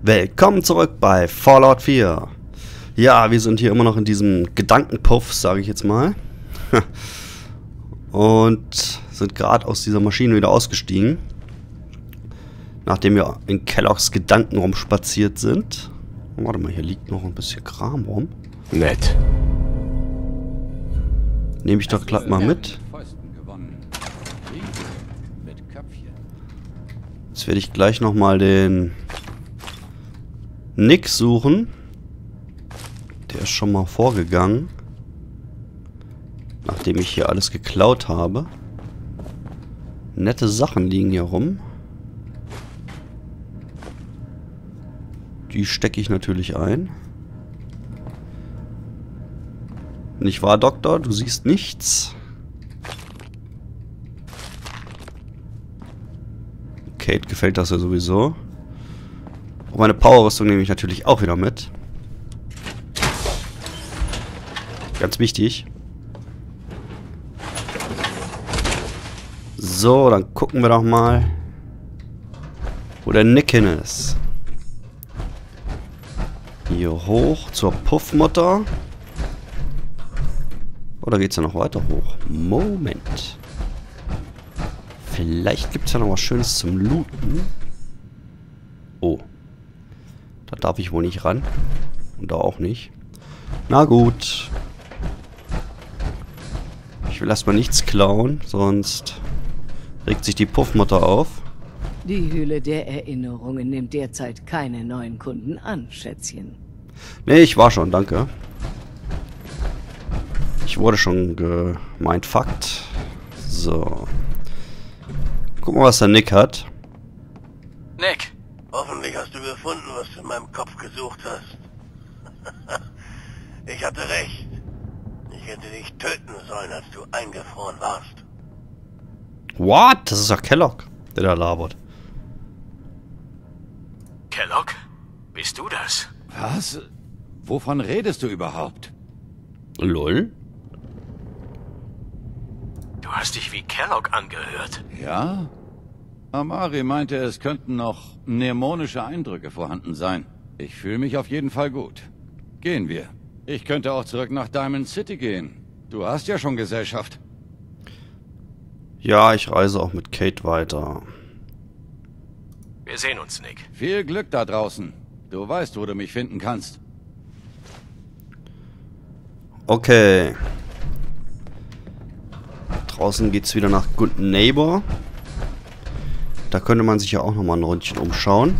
Willkommen zurück bei Fallout 4. Ja, wir sind hier immer noch in diesem Gedankenpuff, sage ich jetzt mal. Und sind gerade aus dieser Maschine wieder ausgestiegen. Nachdem wir in Kelloggs Gedanken rumspaziert sind. Warte mal, hier liegt noch ein bisschen Kram rum. Nett. Nehme ich doch glatt mal mit. Jetzt werde ich gleich nochmal den Nick suchen. Der ist schon mal vorgegangen. Nachdem ich hier alles geklaut habe. Nette Sachen liegen hier rum. Die stecke ich natürlich ein. Nicht wahr, Doktor? Du siehst nichts. Kate gefällt das ja sowieso. Und meine Powerrüstung nehme ich natürlich auch wieder mit. Ganz wichtig. So, dann gucken wir doch mal, wo der Nick hin ist. Hier hoch zur Puffmutter. Oder geht's ja noch weiter hoch? Moment. Vielleicht gibt es ja noch was Schönes zum Looten. Oh. Da darf ich wohl nicht ran. Und da auch nicht. Na gut. Ich will erstmal nichts klauen, sonst regt sich die Puffmutter auf. Die Höhle der Erinnerungen nimmt derzeit keine neuen Kunden an, Schätzchen. Nee, ich war schon, danke. Ich wurde schon gemindfuckt. So. Guck mal, was der Nick hat. Nick! Hoffentlich hast du gefunden, was du in meinem Kopf gesucht hast. Ich hatte recht. Ich hätte dich töten sollen, als du eingefroren warst. What? Das ist doch Kellogg, der da labert. Kellogg? Bist du das? Was? Wovon redest du überhaupt? Lol. Du hast dich wie Kellogg angehört. Ja? Amari meinte, es könnten noch mnemonische Eindrücke vorhanden sein. Ich fühle mich auf jeden Fall gut. Gehen wir. Ich könnte auch zurück nach Diamond City gehen. Du hast ja schon Gesellschaft. Ja, ich reise auch mit Kate weiter. Wir sehen uns, Nick. Viel Glück da draußen. Du weißt, wo du mich finden kannst. Okay. Draußen geht's wieder nach Good Neighbor. Da könnte man sich ja auch nochmal ein Rundchen umschauen.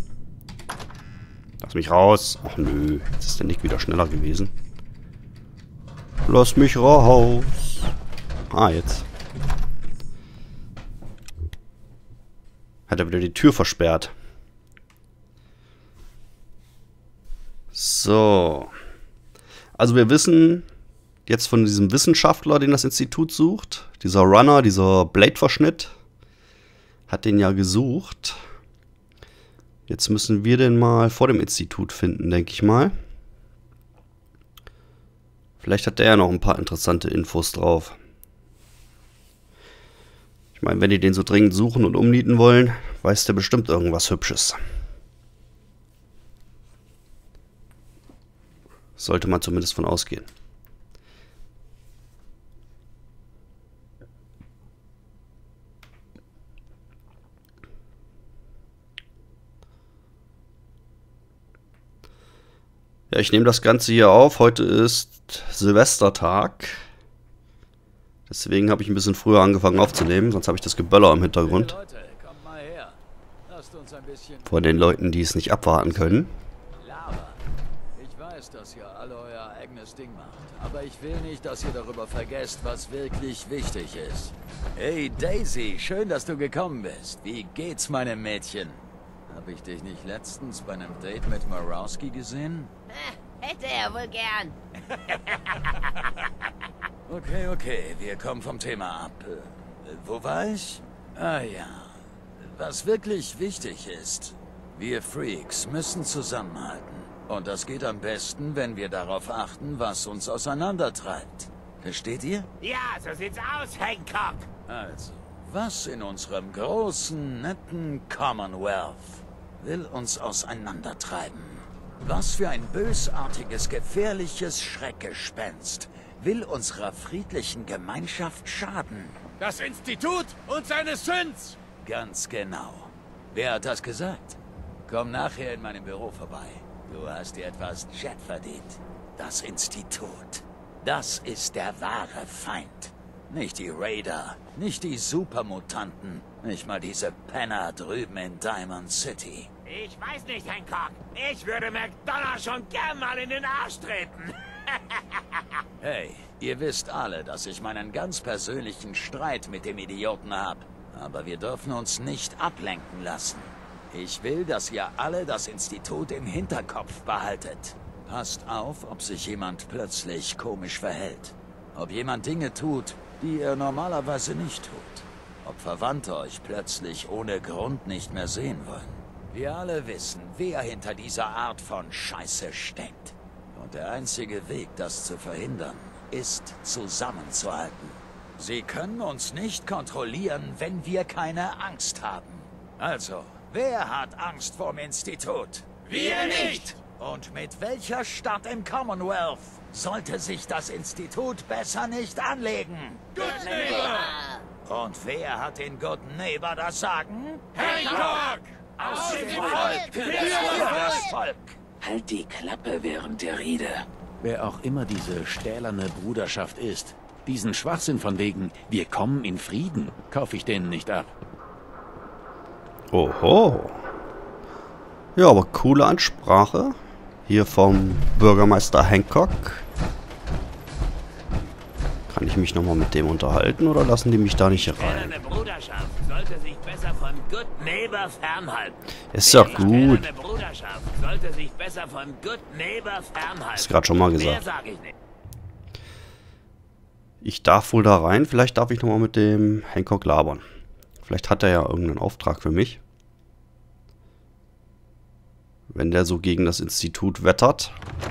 Lass mich raus. Ach nö, jetzt ist der Nick wieder schneller gewesen. Lass mich raus. Ah, jetzt. Hat er wieder die Tür versperrt. So. Also wir wissen jetzt von diesem Wissenschaftler, den das Institut sucht. Dieser Runner, dieser Blade-Verschnitt. Hat den ja gesucht. Jetzt müssen wir den mal vor dem Institut finden, denke ich mal. Vielleicht hat der ja noch ein paar interessante Infos drauf. Ich meine, wenn die den so dringend suchen und umnieten wollen, weiß der bestimmt irgendwas Hübsches. Sollte man zumindest von ausgehen. Ja, ich nehme das Ganze hier auf. Heute ist Silvestertag. Deswegen habe ich ein bisschen früher angefangen aufzunehmen. Sonst habe ich das Geböller im Hintergrund. Hey Leute, kommt mal her. Lasst uns ein bisschen Von den Leuten, die es nicht abwarten können. labern. Ich weiß, dass ihr alle euer eigenes Ding macht. Aber ich will nicht, dass ihr darüber vergesst, was wirklich wichtig ist. Hey Daisy, schön, dass du gekommen bist. Wie geht's, meinem Mädchen? Habe ich dich nicht letztens bei einem Date mit Marowski gesehen? Hätte er wohl gern. Okay, wir kommen vom Thema ab. Wo war ich? Ah ja, was wirklich wichtig ist, wir Freaks müssen zusammenhalten. Und das geht am besten, wenn wir darauf achten, was uns auseinandertreibt. Versteht ihr? Ja, so sieht's aus, Hancock. Also, was in unserem großen, netten Commonwealth will uns auseinandertreiben. Was für ein bösartiges, gefährliches Schreckgespenst will unserer friedlichen Gemeinschaft schaden? Das Institut und seine Sins! Ganz genau. Wer hat das gesagt? Komm nachher in meinem Büro vorbei. Du hast dir etwas Jet verdient. Das Institut. Das ist der wahre Feind. Nicht die Raider, nicht die Supermutanten, nicht mal diese Penner drüben in Diamond City. Ich weiß nicht, Hancock. Ich würde McDonough schon gern mal in den Arsch treten. Hey, ihr wisst alle, dass ich meinen ganz persönlichen Streit mit dem Idioten habe. Aber wir dürfen uns nicht ablenken lassen. Ich will, dass ihr alle das Institut im Hinterkopf behaltet. Passt auf, ob sich jemand plötzlich komisch verhält. Ob jemand Dinge tut, die er normalerweise nicht tut. Ob Verwandte euch plötzlich ohne Grund nicht mehr sehen wollen. Wir alle wissen, wer hinter dieser Art von Scheiße steckt. Und der einzige Weg, das zu verhindern, ist zusammenzuhalten. Sie können uns nicht kontrollieren, wenn wir keine Angst haben. Also, wer hat Angst vorm Institut? Wir nicht! Und mit welcher Stadt im Commonwealth sollte sich das Institut besser nicht anlegen? Good Neighbor! Und wer hat den Good Neighbor das Sagen? Hancock! Aus dem Volk! Für das Volk! Halt die Klappe während der Rede. Wer auch immer diese stählerne Bruderschaft ist, diesen Schwachsinn von wegen, wir kommen in Frieden, kaufe ich denen nicht ab. Oho. Ja, aber coole Ansprache. Hier vom Bürgermeister Hancock. Kann ich mich nochmal mit dem unterhalten oder lassen die mich da nicht rein? Eine Bruderschaft sollte sich besser von Good Neighbor fernhalten. Ist ja gut. Eine Bruderschaft sollte sich besser von Good Neighbor fernhalten. Ist gerade schon mal Mehr gesagt. sag ich nicht. Ich darf wohl da rein. Vielleicht darf ich nochmal mit dem Hancock labern. Vielleicht hat er ja irgendeinen Auftrag für mich. Wenn der so gegen das Institut wettert.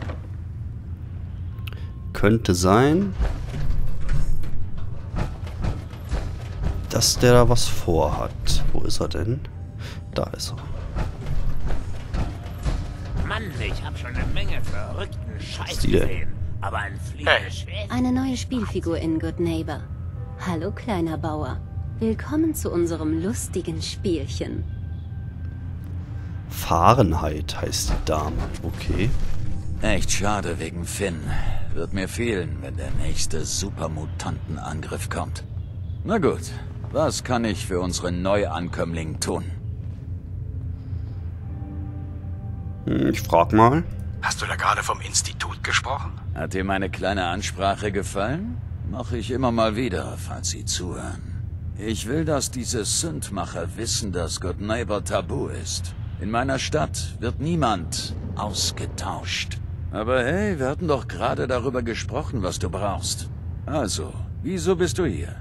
Könnte sein, dass der da was vorhat. Wo ist er denn? Da ist er. Mann, ich hab schon eine Menge verrückten Scheiß die denn? gesehen. Aber ein fliegendes Schwert? Eine neue Spielfigur in Good Neighbor. Hallo, kleiner Bauer. Willkommen zu unserem lustigen Spielchen. Fahrenheit heißt die Dame. Okay. Echt schade wegen Finn. Wird mir fehlen, wenn der nächste Supermutantenangriff kommt. Na gut, was kann ich für unseren Neuankömmling tun? Ich frag mal. Hast du da gerade vom Institut gesprochen? Hat dir meine kleine Ansprache gefallen? Mache ich immer mal wieder, falls Sie zuhören. Ich will, dass diese Sündmacher wissen, dass Good Neighbor tabu ist. In meiner Stadt wird niemand ausgetauscht. Aber hey, wir hatten doch gerade darüber gesprochen, was du brauchst. Also, wieso bist du hier?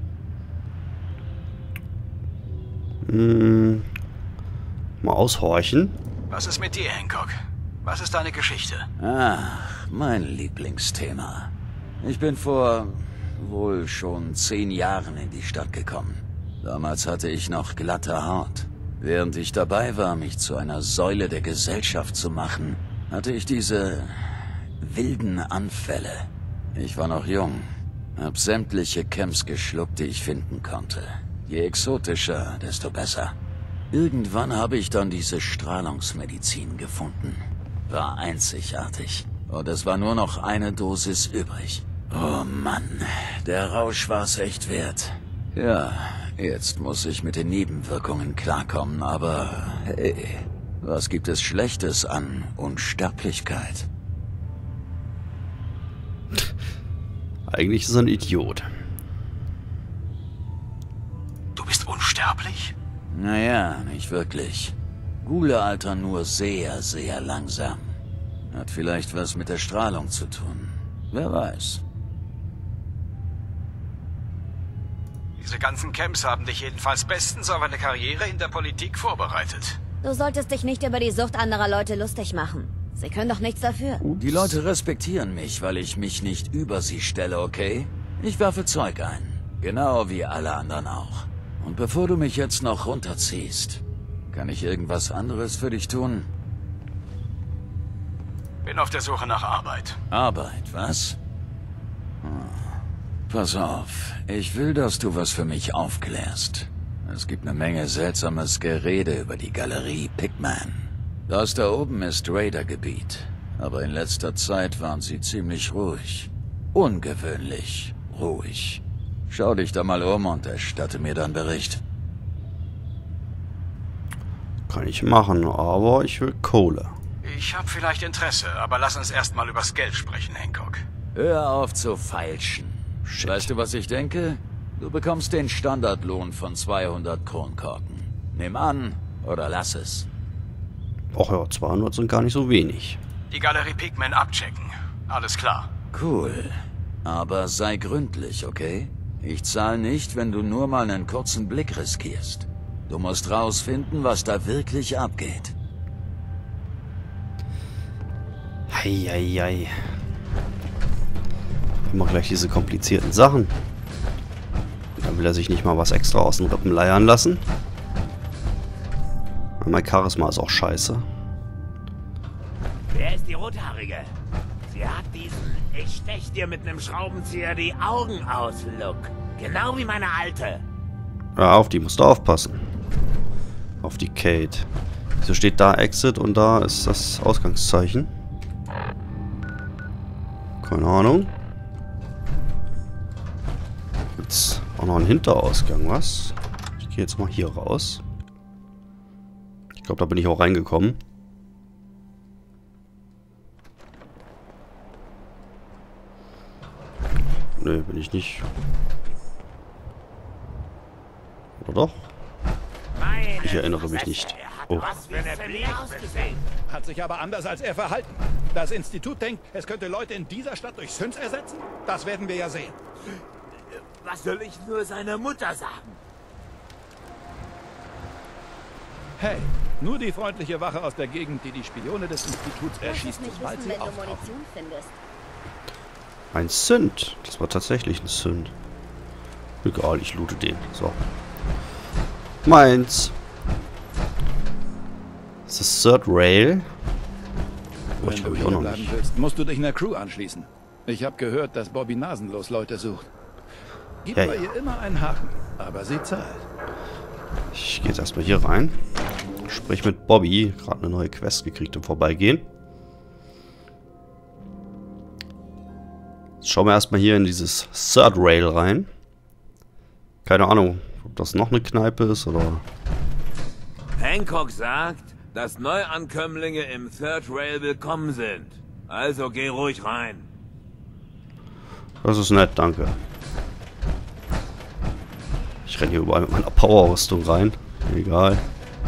Mal aushorchen. Was ist mit dir, Hancock? Was ist deine Geschichte? Ach, mein Lieblingsthema. Ich bin vor wohl schon 10 Jahren in die Stadt gekommen. Damals hatte ich noch glatte Haut. Während ich dabei war, mich zu einer Säule der Gesellschaft zu machen, hatte ich diese wilden Anfälle. Ich war noch jung, hab sämtliche Camps geschluckt, die ich finden konnte. Je exotischer, desto besser. Irgendwann habe ich dann diese Strahlungsmedizin gefunden. War einzigartig. Und es war nur noch eine Dosis übrig. Oh Mann, der Rausch war's echt wert. Ja, jetzt muss ich mit den Nebenwirkungen klarkommen, aber hey, was gibt es Schlechtes an Unsterblichkeit? Eigentlich ist er ein Idiot. Du bist unsterblich? Naja, nicht wirklich. Ghule altern nur sehr, sehr langsam. Hat vielleicht was mit der Strahlung zu tun. Wer weiß. Diese ganzen Camps haben dich jedenfalls bestens auf eine Karriere in der Politik vorbereitet. Du solltest dich nicht über die Sucht anderer Leute lustig machen. Sie können doch nichts dafür. Die Leute respektieren mich, weil ich mich nicht über sie stelle, okay? Ich werfe Zeug ein. Genau wie alle anderen auch. Und bevor du mich jetzt noch runterziehst, Kann ich irgendwas anderes für dich tun? Bin auf der Suche nach Arbeit. Arbeit, was? Pass auf, ich will, dass du was für mich aufklärst. Es gibt eine Menge seltsames Gerede über die Galerie Pigman. Das da oben ist Raider-Gebiet, aber in letzter Zeit waren sie ziemlich ruhig. Ungewöhnlich ruhig. Schau dich da mal um und erstatte mir dann Bericht. Kann ich machen, aber ich will Kohle. Ich habe vielleicht Interesse, aber lass uns erstmal übers Geld sprechen, Hancock. Hör auf zu feilschen. Shit. Weißt du, was ich denke? Du bekommst den Standardlohn von 200 Kronkorken. Nimm an oder lass es. Ach ja, 200 sind gar nicht so wenig. Die Galerie Pigman abchecken. Alles klar. Cool. Aber sei gründlich, okay? Ich zahle nicht, wenn du nur mal einen kurzen Blick riskierst. Du musst rausfinden, was da wirklich abgeht. Heieiei. Immer gleich diese komplizierten Sachen. Dann will er sich nicht mal was extra aus den Rippen leiern lassen. Mein Charisma ist auch scheiße. Wer ist die Rothaarige? Sie hat diesen "Ich stech dir mit nem Schraubenzieher die Augen aus" Look. Genau wie meine Alte. Ja, auf die musst du aufpassen. Auf die Kate. Wieso steht da Exit und da ist das Ausgangszeichen? Keine Ahnung. Gibt's auch noch einen Hinterausgang, was? Ich gehe jetzt mal hier raus. Ich glaube, da bin ich auch reingekommen. Nö, bin ich nicht. Oder doch? Ich erinnere mich nicht. Oh. Hat sich aber anders als er verhalten. Das Institut denkt, es könnte Leute in dieser Stadt durch Synths ersetzen? Das werden wir ja sehen. Was soll ich nur seiner Mutter sagen? Hey, nur die freundliche Wache aus der Gegend, die die Spione des Instituts erschießt, sobald sie auftauchen. Ein Synth. Das war tatsächlich ein Synth. Egal, ich loote den. So. Meins. Das ist Third Rail. Oh, ich glaube ich auch noch nicht. Willst, musst du dich einer Crew anschließen. Ich habe gehört, dass Bobby nasenlos Leute sucht. Gib bei ihr immer einen Haken, aber sie zahlt. Ich gehe jetzt erstmal hier rein. Sprich mit Bobby. Gerade eine neue Quest gekriegt im Vorbeigehen. Jetzt schauen wir erstmal hier in dieses Third Rail rein. Keine Ahnung, ob das noch eine Kneipe ist oder... Hancock sagt, dass Neuankömmlinge im Third Rail willkommen sind. Also geh ruhig rein. Das ist nett, danke. Ich renne hier überall mit meiner Power-Rüstung rein. Egal.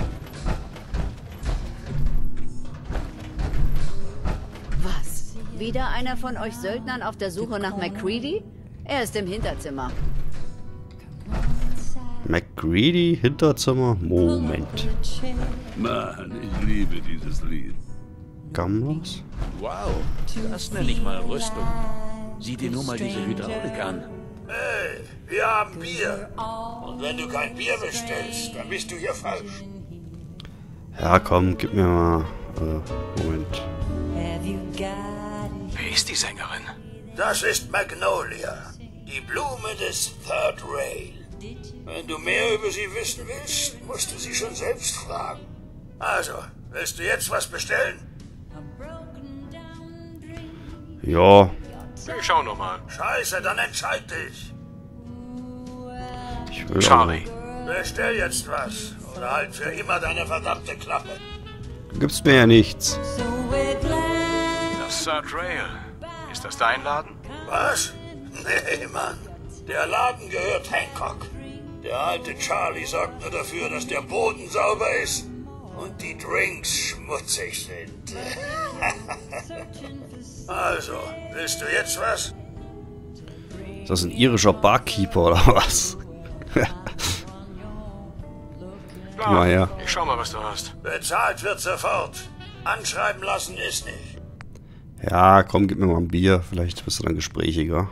Was? Wieder einer von euch Söldnern auf der Suche nach MacCready? Er ist im Hinterzimmer. MacCready, Hinterzimmer? Moment. Mann, ich liebe dieses Lied. Gamlos? Wow, das nenne ich mal Rüstung. Sieh dir nur mal diese Hydraulik an. Hey, wir haben Bier. Und wenn du kein Bier bestellst, dann bist du hier falsch. Ja, komm, gib mir mal... Moment. Wer ist die Sängerin? Das ist Magnolia, die Blume des Third Rail. Wenn du mehr über sie wissen willst, musst du sie schon selbst fragen. Also, willst du jetzt was bestellen? Ja. Ich schau noch mal. Scheiße, dann entscheid dich. Ich will Charlie. Bestell jetzt was. Oder halt für immer deine verdammte Klappe. Du gibst mir ja nichts. Das Third Rail. Ist das dein Laden? Was? Nee, Mann. Der Laden gehört Hancock. Der alte Charlie sorgt nur dafür, dass der Boden sauber ist und die Drinks schmutzig sind. Also, willst du jetzt was? Ist das ein irischer Barkeeper oder was? Komm mal her. Ich schau mal, was du hast. Bezahlt wird sofort. Anschreiben lassen ist nicht. Ja, komm, gib mir mal ein Bier. Vielleicht bist du dann gesprächiger.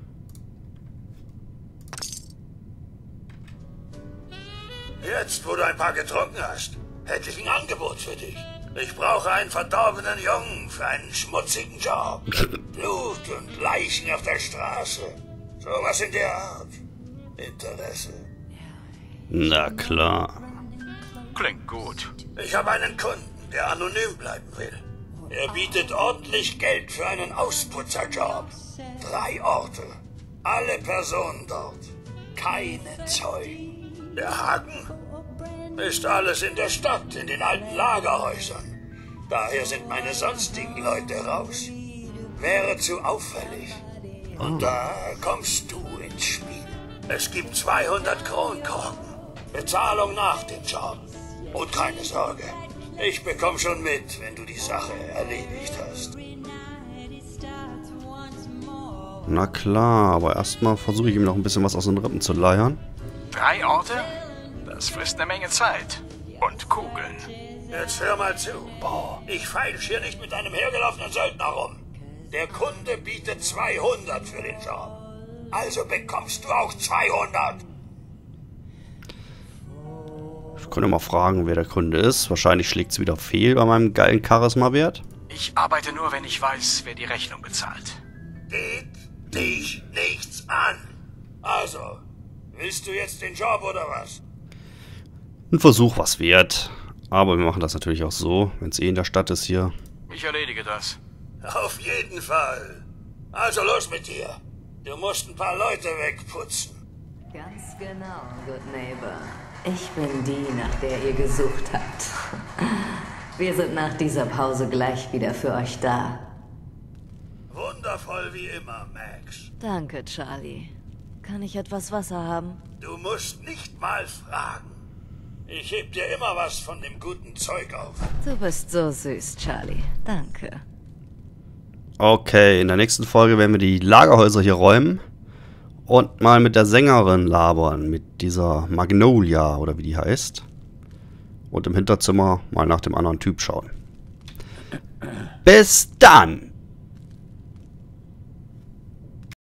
Jetzt, wo dein ein paar getrunken hast, hätte ich ein Angebot für dich. Ich brauche einen verdorbenen Jungen für einen schmutzigen Job. Blut und Leichen auf der Straße. Sowas in der Art. Interesse? Na klar. Klingt gut. Ich habe einen Kunden, der anonym bleiben will. Er bietet ordentlich Geld für einen Ausputzerjob. 3 Orte. Alle Personen dort. Keine Zeugen. Der Haken? Ist alles in der Stadt, in den alten Lagerhäusern. Daher sind meine sonstigen Leute raus. Wäre zu auffällig. Und da kommst du ins Spiel. Es gibt 200 Kronkorken. Bezahlung nach dem Job. Und keine Sorge, ich bekomme schon mit, wenn du die Sache erledigt hast. Na klar, aber erstmal versuche ich ihm noch ein bisschen was aus den Rippen zu leiern. 3 Orte? Das frisst eine Menge Zeit. Und Kugeln. Jetzt hör mal zu. Ich feilsch hier nicht mit einem hergelaufenen Söldner rum. Der Kunde bietet 200 für den Job. Also bekommst du auch 200. Ich könnte mal fragen, wer der Kunde ist. Wahrscheinlich schlägt es wieder fehl bei meinem geilen Charisma-Wert. Ich arbeite nur, wenn ich weiß, wer die Rechnung bezahlt. Geht dich nichts an. Also, willst du jetzt den Job oder was? Ein Versuch was wert. Aber wir machen das natürlich auch so, wenn es eh in der Stadt ist hier. Ich erledige das. Auf jeden Fall. Also los mit dir. Du musst ein paar Leute wegputzen. Ganz genau, Good Neighbor. Ich bin die, nach der ihr gesucht habt. Wir sind nach dieser Pause gleich wieder für euch da. Wundervoll wie immer, Max. Danke, Charlie. Kann ich etwas Wasser haben? Du musst nicht mal fragen. Ich heb dir immer was von dem guten Zeug auf. Du bist so süß, Charlie. Danke. Okay, in der nächsten Folge werden wir die Lagerhäuser hier räumen. Und mal mit der Sängerin labern. Mit dieser Magnolia, oder wie die heißt. Und im Hinterzimmer mal nach dem anderen Typ schauen. Bis dann!